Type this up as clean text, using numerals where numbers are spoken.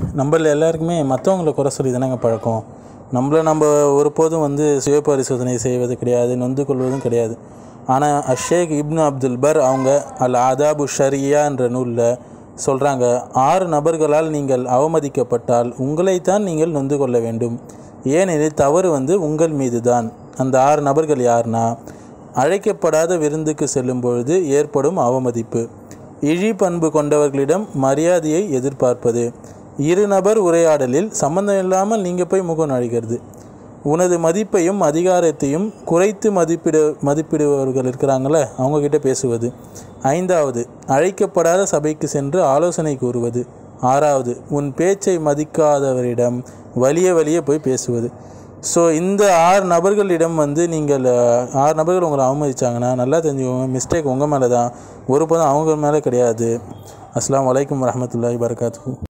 நம்மள எல்லாருக்குமே மற்றவங்கள குறை சொல்லி தானேங்க பழக்கம். நம்ம ஒருபோதும் சுய பரிசோதனை செய்வது கிடையாது, நொந்து கொள்வதும் கிடையாது. ஆனால் ஷேக் இப்னு அப்துல் பர் அவங்க அல் ஆதாபு ஷரியா என்ற நூலில் சொல்கிறாங்க, 6 நபர்களால் நீங்கள் அவமதிக்கப்பட்டால் உங்களைத்தான் நீங்கள் நொந்து கொள்ள வேண்டும். ஏனெனில் தவறு உங்கள் மீது தான். அந்த 6 நபர்கள் யார்னா, அழைக்கப்படாத விருந்துக்கு செல்லும் பொழுது ஏற்படும் அவமதிப்பு, இழி பண்பு கொண்டவர்களிடம் மரியாதையை எதிர்பார்ப்பது, 2 நபர் உரையாடலில் சம்பந்தம் இல்லாமல் நீங்கள் போய் முகம் அழிக்கிறது, உனது மதிப்பையும் அதிகாரத்தையும் குறைத்து மதிப்பிடுபவர்கள் இருக்கிறாங்களே அவங்கக்கிட்ட பேசுவது, 5வது அழைக்கப்படாத சபைக்கு சென்று ஆலோசனை கூறுவது, 6வது உன் பேச்சை மதிக்காதவரிடம் வலிய போய் பேசுவது. ஸோ இந்த 6 நபர்களிடம் நீங்கள் 6 நபர்கள் உங்களை அவமதிச்சாங்கன்னா நல்லா தெரிஞ்சுக்கோங்க, மிஸ்டேக் உங்கள் மேலே தான், ஒருபோதும் அவங்க மேலே கிடையாது. அஸ்ஸலாமு அலைக்கும் வரஹ்மத்துல்லாஹி வபரகாத்துஹு.